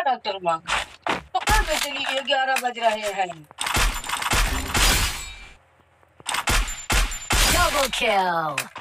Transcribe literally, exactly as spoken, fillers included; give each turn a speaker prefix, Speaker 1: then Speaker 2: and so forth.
Speaker 1: Doctor रुआक, तो कहाँ पे चली गई? ग्यारह बज रहे हैं।
Speaker 2: Double kill.